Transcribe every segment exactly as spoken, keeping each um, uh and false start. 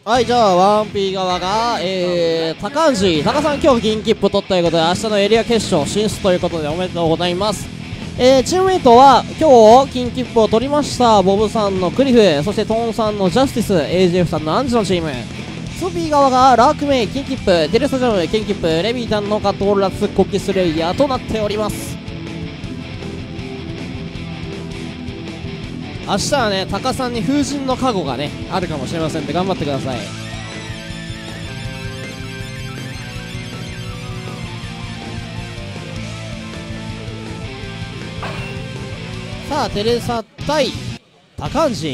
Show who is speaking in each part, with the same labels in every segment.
Speaker 1: はい、じゃあワンピー側が、えー、高橋高さん今日銀切符取ったということで、明日のエリア決勝進出ということでおめでとうございます。えー、チームメイトは今日金切符を取りましたボブさんのクリフ、そしてトーンさんのジャスティス、 エージェフ さんのアンジのチーム。ツーピー側がラークメイ金切符、テレスタジアム金切符、レビータンのカトーラスコキスレイヤーとなっております。明日はね、タカさんに風神の加護がねあるかもしれませんので頑張ってください。さあテレサ対高橋。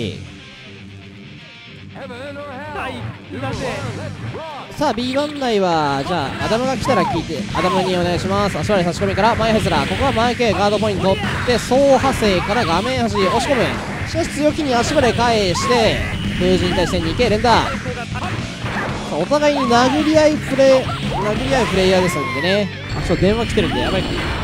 Speaker 1: さあ ビーワン 内はじゃあアダムが来たら聞いて、アダムにお願いします。足割り差し込みから前ヘズラ、ここは前系ガードポイント取って総派生から画面端押し込む。しかし強気に足場で返して風神対戦に系連打。お互いに殴り合いプレイ殴り合うプレイヤーですのでね。あ、ちょっと電話来てるんでやばいか。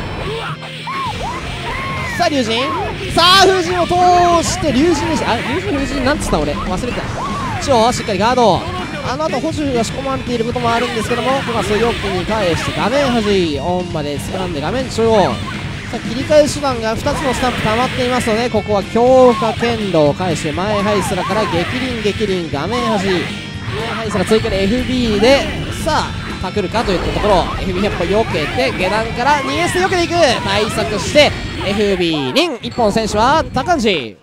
Speaker 1: さあ龍神、さあ風神を通して龍神でした。あ、龍神風神なんつった俺忘れてた。中央しっかりガード、あの後補充が仕込まれていることもあるんですけども、ここは強気に返して画面端オンまでスクランで画面中央。さあ切り替え手段がふたつのスタンプ溜まっていますので、ここは強化剣道を返して前ハイスラから激輪激輪画面端、前ハイスラ追加で エフビー でさあパクるかといったところ、 エフビーひゃっぽ避けて下段からにエスで避けていく、対策して エフビー リンいっぽん選手は高橋。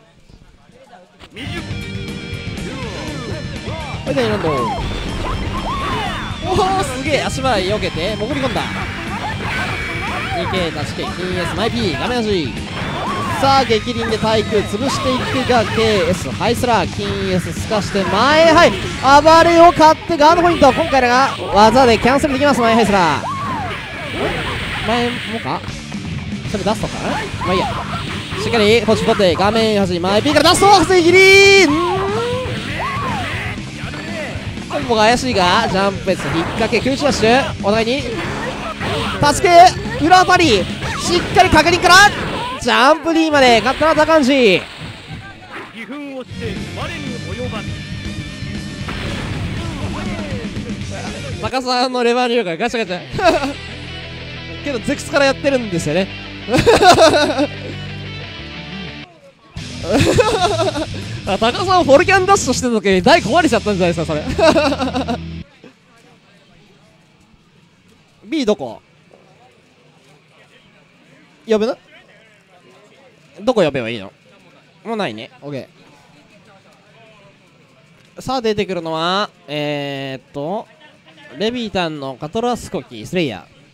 Speaker 1: はい、でなんとおおすげえ足払い避けて潜り込んだ にケー 出して金 S マイ P 画面端。さあ激輪で対空潰していくが ケーエス ハイスラー金 S すかして前はい暴れを買ってガードポイント、今回らが技でキャンセルできます。前ハイスラー前もかそれ出すのかな、まあいいや、しっかり星取って画面端前 P から出すと発生切り、コンボが怪しいがジャンプペース引っ掛け空中ダッシュ、お互いに助け裏当たりしっかり確認からジャンプ D まで勝ったな高橋。高さんのレバー入力がガチャガチャけどゼクスからやってるんですよねあ、高さんフォルキャンダッシュしてた時に台壊れちゃったんじゃないですかそれB どこ呼ぶの、どこ呼べばいいの、もうないね。 OK。 さあ出てくるのはえー、っとレビータンのカトラスコキスレイヤー。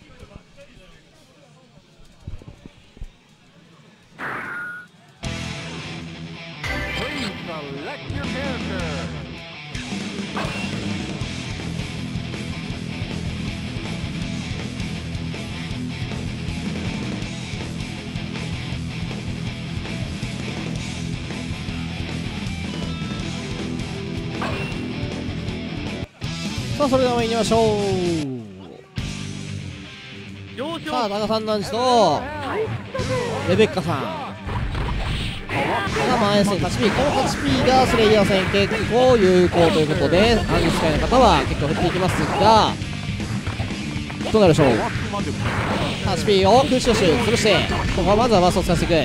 Speaker 1: さあそれでは行きましょう。さあ高さん男子とレベッカさんが前線 はちピー、 この はちピー がスレイヤー戦結構有効ということでアンジスカイの方は結構振っていきますが、どうなるでしょう。 はちピー を空中シュ潰して、ここはまずはバーストを使っていく。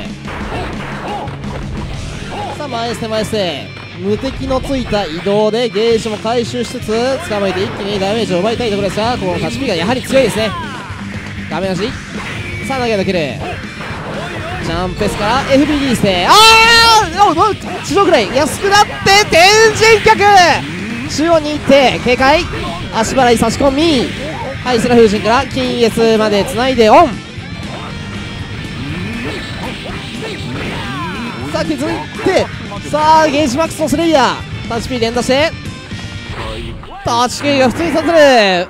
Speaker 1: さあ前線前線無敵のついた移動でゲージも回収しつつ捕まえて一気にダメージを奪いたいところですが、この はちピー がやはり強いですね。画面端さあ投げ抜けるジャンプフェスから エフビーディー ですね。ああ地上くらい安くなって天神脚中央に行って警戒足払い差し込み、はいスラ風神から金 S までつないでオン。さあ削ってさあゲージマックスのスレイヤータッチ P 連打してタッチ K が普通に刺さる。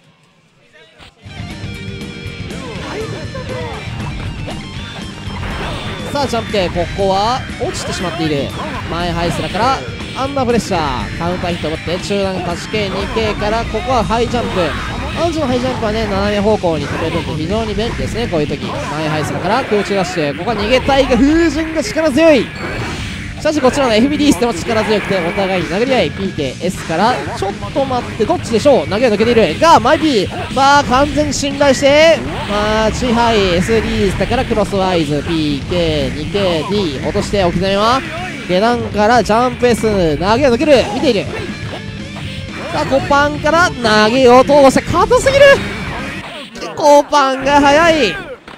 Speaker 1: さあジャンプ K ここは落ちてしまっている。前ハイスラからアンダープレッシャーカウンターヒットを持って中段 はちケーにケー からここはハイジャンプ、アンジのハイジャンプはね斜め方向に飛べるんで非常に便利ですね。こういう時前ハイスラから空中ダッシュ、ここは逃げたいが風神が力強い。 しかしこちらの エフビーディー スでも力強くてお互いに殴り合い ピーケーエス からちょっと待ってどっちでしょう投げを抜けているがマイ P さあ完全に信頼してまあ支配 エスディー スだからクロスワイズ ピーケーにケーディー 落として置き攻めは下段からジャンプ S 投げを抜ける見ているさあコパンから投げを通して硬すぎるコパンが速い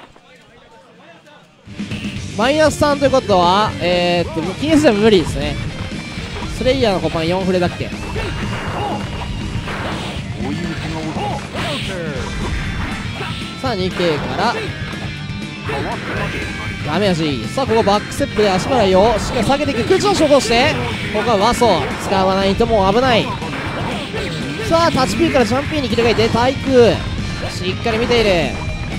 Speaker 1: マイナスさんということはえー、っと気にすれば無理ですねスレイヤーのコパンよんフレだっけさあ にケー からダメージさあここバックステップで足払いをしっかり下げていく空中の衝動してここはワソ使わないともう危ないさあタッチ P からジャンプ E に切り替えて対空しっかり見ている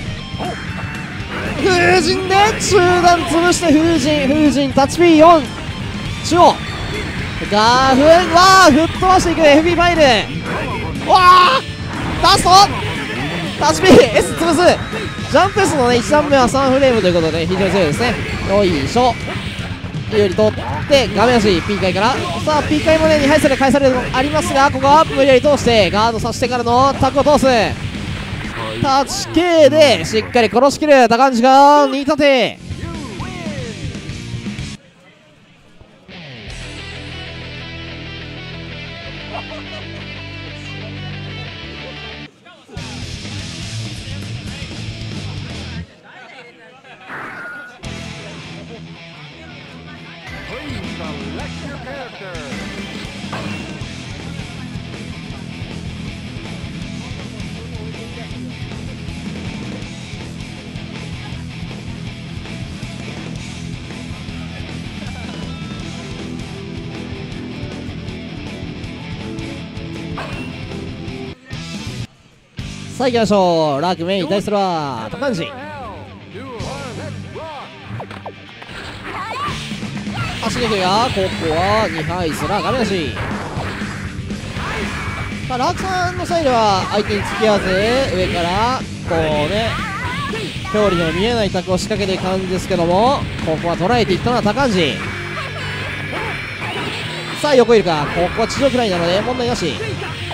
Speaker 1: 風神で中段潰して風神風神タッチ ピーよん 中央ガーフンわあ吹っ飛ばしていく エフビー ファイルわあラストタッチ ピー S 潰すジャンプ S のねいち段目はさんフレームということで非常に強いですねよいしょ有利取って画面足 P 回からさあ P 回もねにはいされ返されるのありますがここは無理やり通してガードさせてからのタックを通すタッチ K でしっかり殺しきる高橋がに立てさあ行きましょうラークメインに対するは高橋足に行くがここはにはいすら画面足さあラークさんのサイドは相手に付き合わず上からこうね表裏の見えないタックを仕掛けていく感じですけどもここは捉えていったのは高橋さあ横いるかここは地上くらいなので問題なし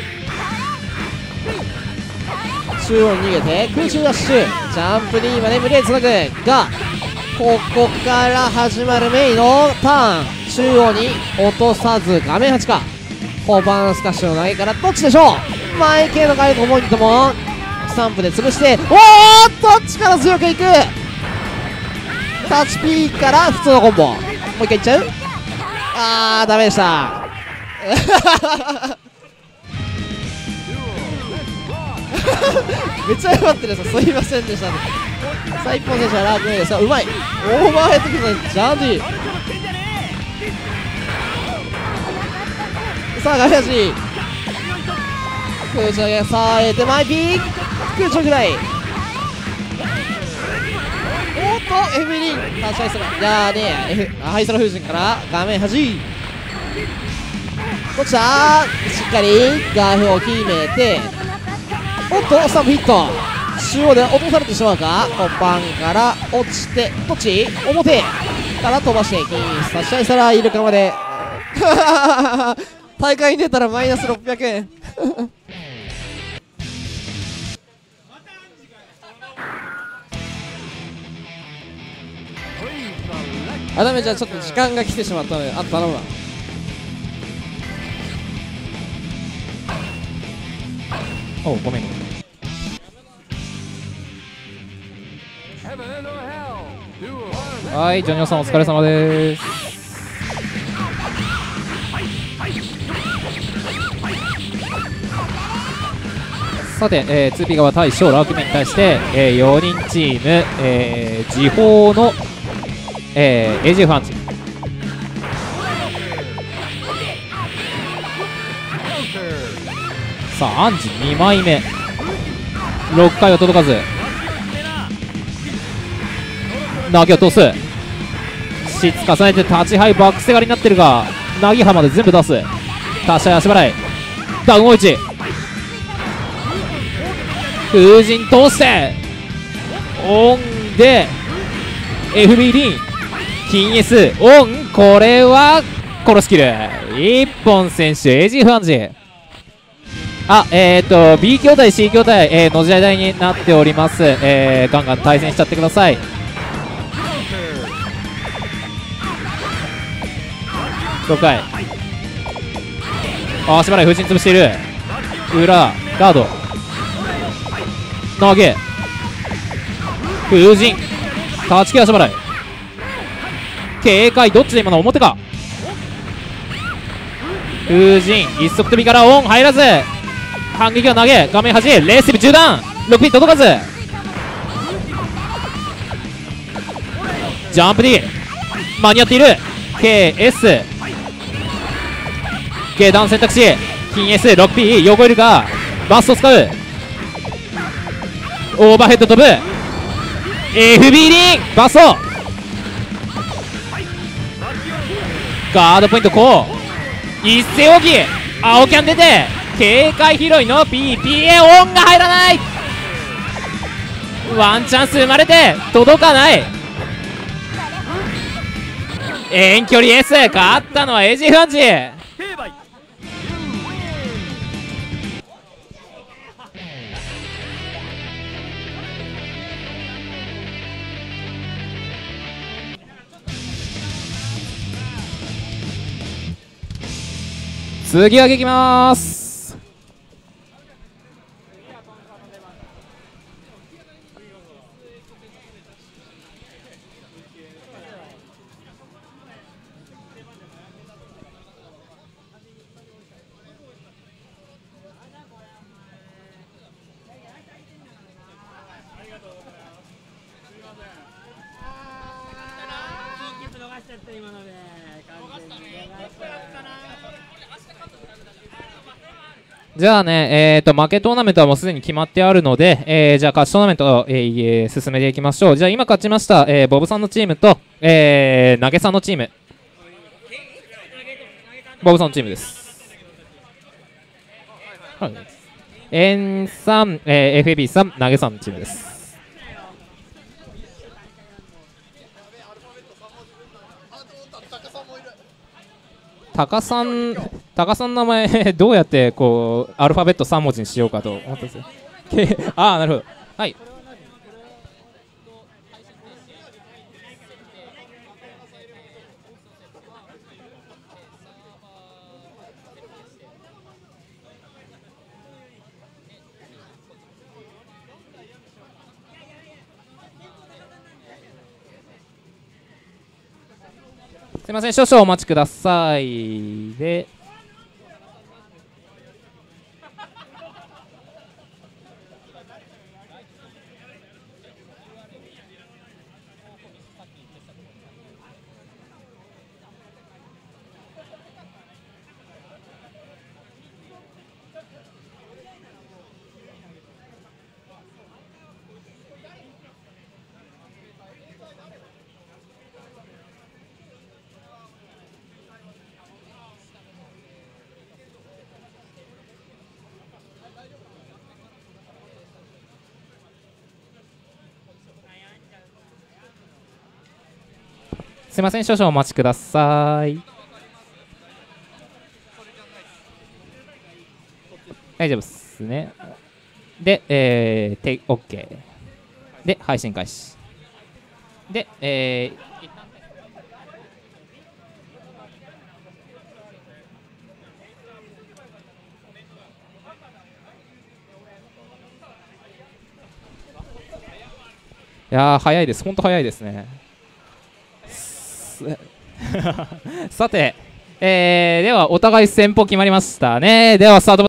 Speaker 1: 中央に逃げて空中ダッシュジャンプ D まで無理やりつなぐがここから始まるメイのターン中央に落とさず画面はちかコパンスカッシュの投げからどっちでしょう前系のガイドポイントもスタンプで潰しておーっと力強くいくタッチ P から普通のコンボもう一回いっちゃうあーダメでしためっちゃ謝ってるさすいませんでしたねさあ一本選手はラークメイですうまいオーバーヘッドキックのジャーディさあガリアジ空中上げさあえてマイピー空中ぐらいおっとエフリンタッチハイスラじゃあねFハイスラ風神から画面端こっちだしっかりガーフを決めておっとスタンプヒット中央で落とされてしまうかコッパンから落ちてどっち表から飛ばしてキース差し合いしたらイルカまで大会に出たらマイナスろっぴゃくえんあダメじゃあちょっと時間が来てしまったのであと頼むわ
Speaker 2: おうごめんはいジョニオさんお疲れ様です。さて、えー、ツーピー 側対象ラークメンに対して、えー、よにんチーム、えー、時報の、えー、エージェー ファンチさあアンジにまいめろっかいは届かず投げを通すしつ重ねて立ちハイバックセガリになってるが投げ浜で全部出す立ち合い足払いダウン大一風神通してオンで エフビー リン金 S オン、これは殺しきる。一本選手エイジファンジ。あ、えっ、ー、と B 兄弟 C 兄弟、えー、のじ台になっております。えー、ガンガン対戦しちゃってください。ろっかい、あ、しばらく風神潰している。裏ガード投げ風神立ち木足払い警戒、どっちで今の表か。風神一足飛びからオン入らず、反撃は投げ、画面端レースビ中段、ろくピン届かず、ジャンプ D 間に合っている。 ケーエス 下段選択肢、金 S ろくピー 横いるか、バスト使う、オーバーヘッド飛ぶ、 エフビー リンバストガードポイント、こう一斉置き、青キャン出て警戒拾いの ピーピーエー オンが入らない。ワンチャンス生まれて届かない。遠距離 S、 勝ったのはエイジファンジ。次はげきまーす。じゃあね、えーと、負けトーナメントはもうすでに決まってあるので、えー、じゃあ勝ちトーナメントを、えー、進めていきましょう。じゃあ今勝ちました、えー、ボブさんのチームと、えー、投げさんのチーム。ボブさんのチームです。はい。エンさん、えー、エフエービー さん、投げさんのチームです。タカさん、タカさんの名前どうやってこうアルファベットさん文字にしようかと思ったんですよ。ああ、なるほど。はい。すいません、少々お待ちください。で、すいません、少々お待ちください。大丈夫ですね。で、えー、て OK。で、配信開始。で、えー、いやー、早いです。本当早いですね。さて、えー、ではお互い戦法決まりましたね。ではスタート。